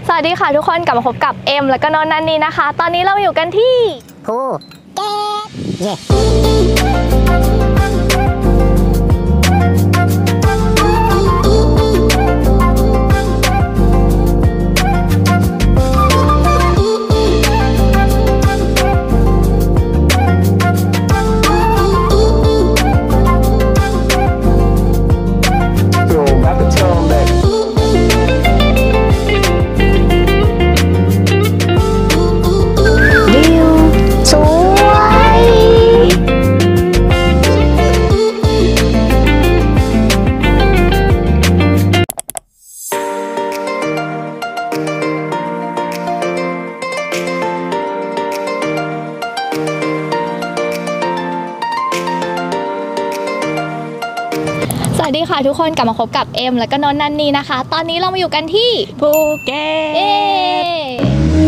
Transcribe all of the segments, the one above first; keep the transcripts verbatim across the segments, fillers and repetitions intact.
สวัสดีค่ะทุกคนกลับมาพบกับเอ็มและก็นนท์นันนี่นะคะตอนนี้เราอยู่กันที่ภูเก็ตเย้สวัสดีค่ะทุกคนกลับมาพบกับเอ็มและก็นนท์นันนี่นะคะตอนนี้เรามาอยู่กันที่ภูเก็ต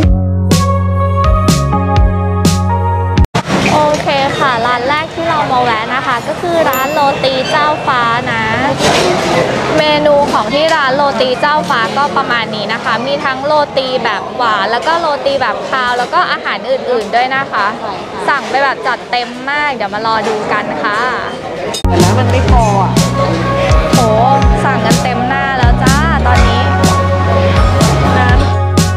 โอเคค่ะร้านแรกที่เรามาแวะนะคะก็คือร้านโรตีเจ้าฟ้านะเมนูของที่ร้านโรตีเจ้าฟ้าก็ประมาณนี้นะคะมีทั้งโรตีแบบหวานแล้วก็โรตีแบบคาวแล้วก็อาหารอื่นๆด้วยนะคะสั่งไปแบบจัดเต็มมากเดี๋ยวมารอดูกันค่ะแต่น้ำมันไม่พออ่ะโหสั่งกันเต็มหน้าแล้วจ้าตอนนี้น้ำ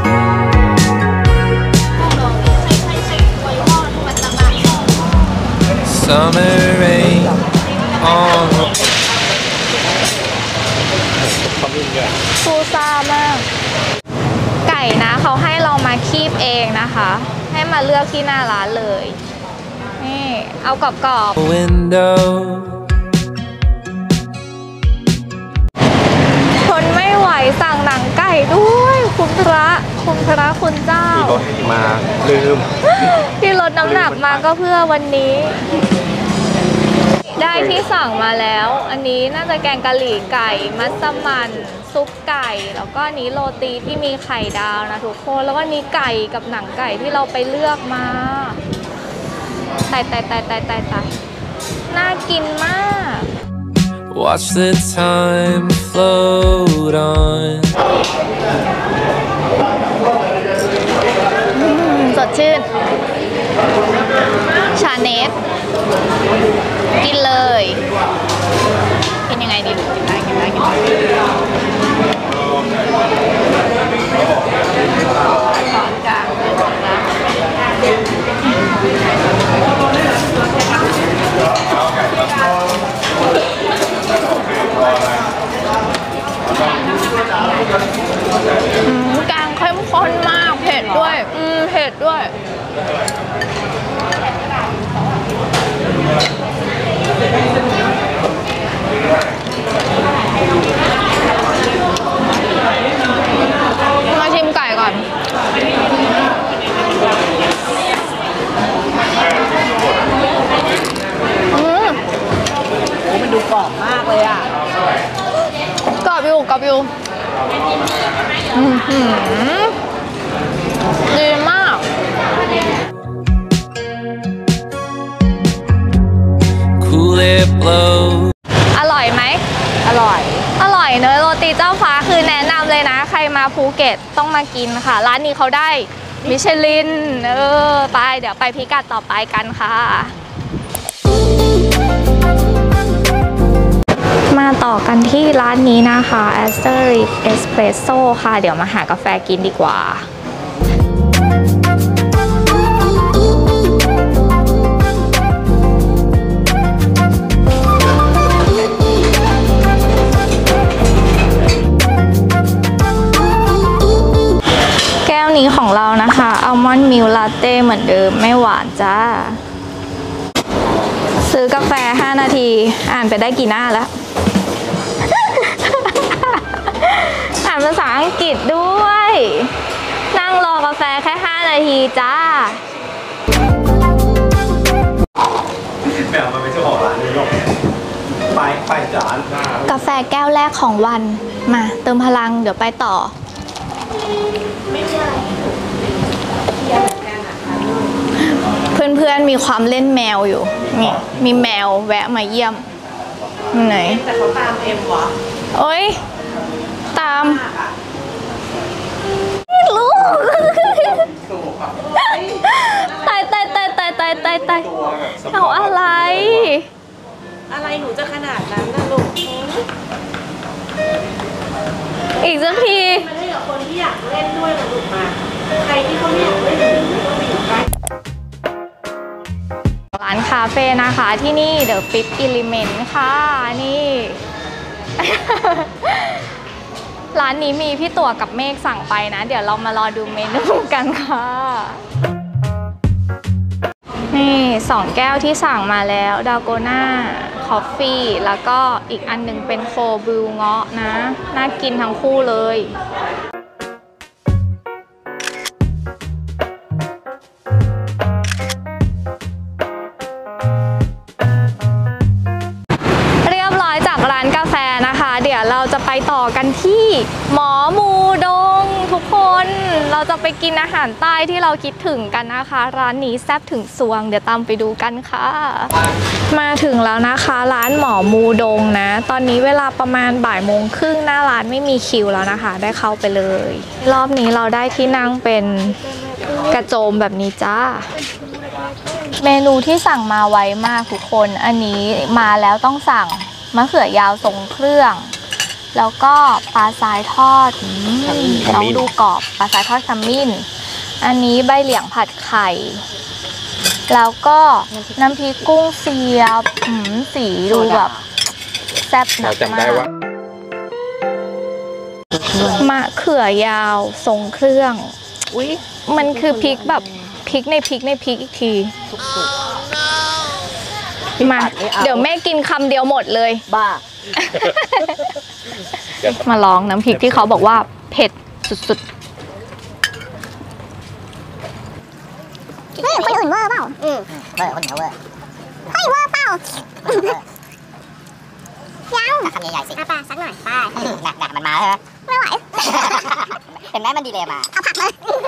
Summer rain on ซูซ่ามากไก่นะเขาให้เรามาคีบเองนะคะให้มาเลือกที่หน้าร้านเลยนี่เอากรอบๆ window ทนไม่ไหวสั่งหนังไก่ด้วยคุณพระคุณพระคุณเจ้าที่รถมาลืมที่ลดน้ำหนักมาก็เพื่อวันนี้ได้ที่สั่งมาแล้วอันนี้น่าจะแกงกะหรี่ไก่มัสมั่นซุปไก่แล้วก็นี้โรตีที่มีไข่ดาวนะทุกคนแล้วก็นี้ไก่กับหนังไก่ที่เราไปเลือกมาตายตายตายตายตายตายน่ากินมาก Watch the time float on สดชื่นชาเนสกินเลยเป็นยังไงดีลูกกินได้กินได้กินได้ขอนกลางกลางเข้มข้นมากเผ็ดด้วยอืมเผ็ดด้วยมาชิมไก่ก่อนอืมโอ้มันดูกรอบมากเลยอ่ะกรอบอยู่กรอบอยู่อืมดีมากอร่อยไหมอร่อยอร่อยเนอะโรตีเจ้าฟ้าคือแนะนำเลยนะใครมาภูเก็ตต้องมากินค่ะร้านนี้เขาได้มิชลินเออไปเดี๋ยวไปพิกัดต่อไปกันค่ะมาต่อกันที่ร้านนี้นะคะ Asterisk Espresso ค่ะเดี๋ยวมาหากาแฟกินดีกว่าแก้วนี้ของเรานะคะอัลมอนด์มิลค์ลาเต้เหมือนเดิมไม่หวานจ้าซื้อกาแฟห้านาทีอ่านไปได้กี่หน้าแล้ว อ่านภาษาอังกฤษด้วยนั่งรอกาแฟแค่ห้านาทีจ้าแมวมันไม่ใช่ของร้านนี้หรอกไปไปจานกาแฟแก้วแรกของวันมาเติมพลังเดี๋ยวไปต่อ เพื่อนๆมีความเล่นแมวอยู่นี่มีแมวแวะมาเยี่ยมไหนแต่เขาตามเอ็มวะโอ๊ยตามายตายเอาอะไรอะไรหนูจะขนาดนั้นนะลูกอีกสักทีมันให้กับคนที่อยากเล่นด้วยนะลูกมา ใครที่เขาไม่อยากเล่นหนูไม่ต้องไปอยู่ใกล้ร้านคาเฟ่นะคะที่นี่ The Fifth Element ค่ะนี่ ร้านนี้มีพี่ตัวกับเมฆสั่งไปนะ เดี๋ยวเรามารอดูเมนูกันค่ะ นี่สองแก้วที่สั่งมาแล้วดาโกน่าคอฟฟี่แล้วก็อีกอันหนึงเป็นโคบลูเงาะนะ น่ากินทั้งคู่เลย เรียบร้อยจากร้านกาแฟนะคะ เดี๋ยวเราจะไปต่อกันที่หมอมูดงทุกคนเราจะไปกินอาหารใต้ที่เราคิดถึงกันนะคะ ร้านนี้แซ่บถึงสวงเดี๋ยวตามไปดูกันค่ะ มาถึงแล้วนะคะร้านหมอมูดงนะ ตอนนี้เวลาประมาณบ่ายโมงครึ่งหน้าร้านไม่มีคิวแล้วนะคะ ได้เข้าไปเลย รอบนี้เราได้ที่นั่งเป็นกระโจมแบบนี้จ้า เมนูที่สั่งมาไวมากทุกคน อันนี้มาแล้วต้องสั่งมะเขือยาวทรงเครื่อง แล้วก็ปลาทรายทอดต้องดูกรอบปลาทรายทอดขมิ้น อันนี้ใบเหลียงผัดไข่ แล้วก็น้ำพริกกุ้งเสียบสีดูแบบแซ่บหนักมากมะเขือยาวทรงเครื่องอุ๊ยมันคือพริกแบบพริกในพริกในพริกอีกทีมาเดี๋ยวแม่กินคำเดียวหมดเลยบ้ามาลองน้ำพริกที่เขาบอกว่าเผ็ดสุดเฮ้ยคนอื่นเวอร์เปล่าอืมเวอร์คนเหนียวเวอร์เฮ้ยเวอร์เปล่ายังคำใหญ่ๆสิป้าสักหน่อยป้าน่ะน่ะมันมาแล้วใช่ไหมไม่ไหว เห็นไหมมันดีเลยมาเอาผักมา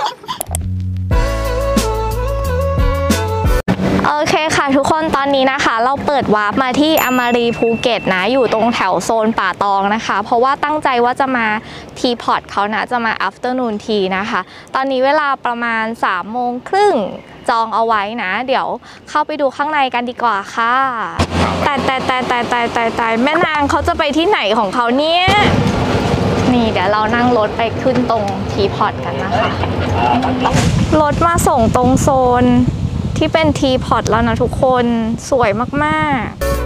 ๆโอเคค่ะทุกคนตอนนี้นะคะเราเปิดวาร์ปมาที่อมารีภูเก็ตนะอยู่ตรงแถวโซนป่าตองนะคะ เพราะว่าตั้งใจว่าจะมาทีพอตเขานะจะมา afternoon tea นะคะตอนนี้เวลาประมาณสามโมงครึ่งจองเอาไว้นะเดี๋ยวเข้าไปดูข้างในกันดีกว่าค่ะแต่แต่แต่แต่แต่แต่แต่แม่นางเขาจะไปที่ไหนของเขาเนี่ยนี่เดี๋ยวเรานั่งรถไปขึ้นตรงทีพอตกันนะคะรถมาส่งตรงโซนที่เป็นทีพอตแล้วนะทุกคนสวยมาก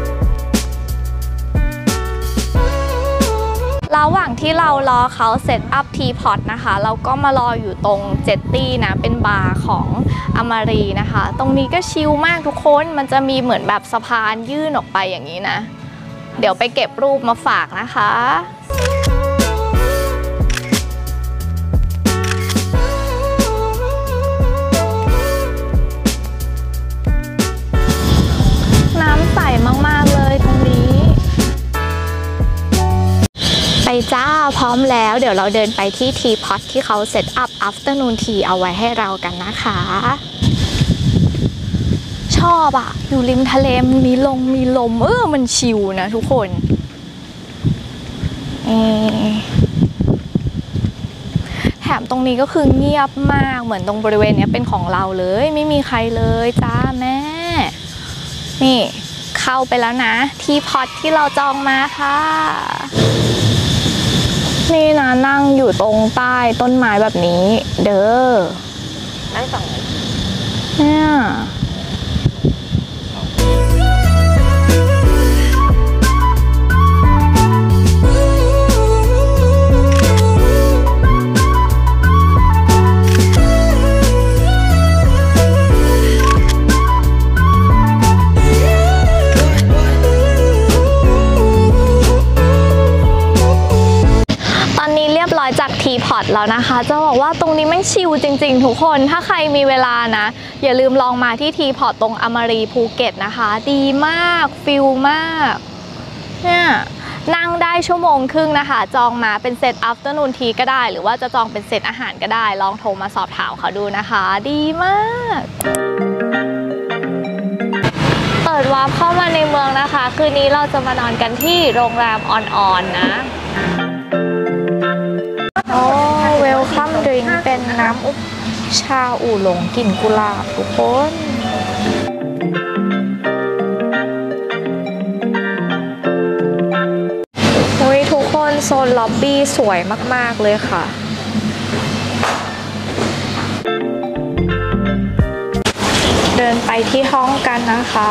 ๆระหว่างที่เรารอเขาเซตอัพทีพอตนะคะเราก็มารออยู่ตรงเจ็ตตี้นะเป็นบาร์ของอมารีนะคะตรงนี้ก็ชิลมากทุกคนมันจะมีเหมือนแบบสะพานยื่นออกไปอย่างนี้นะเดี๋ยวไปเก็บรูปมาฝากนะคะน้ำใสมากๆเลยตรงนี้ไปจ้าพร้อมแล้วเดี๋ยวเราเดินไปที่ทีพอตที่เขาเซตอัพ afternoon tea เอาไว้ให้เรากันนะคะชอบอ่ะอยู่ริมทะเลมีลงมีลมเออมันชิลนะทุกคนเอแถมตรงนี้ก็คือเงียบมากเหมือนตรงบริเวณนี้เป็นของเราเลยไม่มีใครเลยจ้าแม่นี่เข้าไปแล้วนะที่พอตที่เราจองมาค่ะนี่นะนั่งอยู่ตรงใต้ต้นไม้แบบนี้เด้อนั่งฝั่งไหนเนี่ย จากทีพอตแล้วนะคะจะบอกว่าตรงนี้แม่งชิลจริงๆทุกคนถ้าใครมีเวลานะอย่าลืมลองมาที่ทีพอตตรงอมารีภูเก็ตนะคะดีมากฟิลมากเนี่ยนั่งได้ชั่วโมงครึ่งนะคะจองมาเป็นเซต afternoon tea ก็ได้หรือว่าจะจองเป็นเซตอาหารก็ได้ลองโทรมาสอบถามเขาดูนะคะดีมากเปิดวาร์ปเข้ามาในเมืองนะคะคืนนี้เราจะมานอนกันที่โรงแรมอ่อนๆนะโอ้เวลคัมดริงก์เป็นน้ำอุบชาอู่หลงกลิ่นกุหลาบทุกคนโซนล็อบบี้สวยมากๆเลยค่ะเดินไปที่ห้องกันนะคะ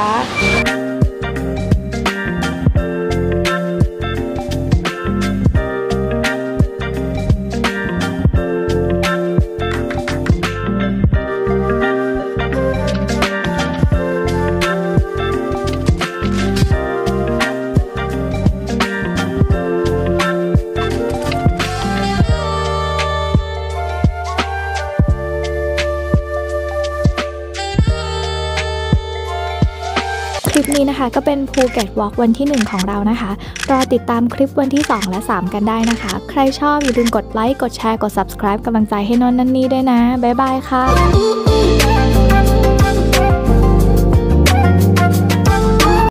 คลิปนี้นะคะก็เป็นภูเก็ตวอล์กวันที่หนึ่งของเรานะคะรอติดตามคลิปวันที่สองและสามกันได้นะคะใครชอบอย่าลืมกดไลค์กดแชร์กด ซับสไครบ์ กำลังใจให้นนท์นันนี่ด้วยนะบ๊ายบายค่ะ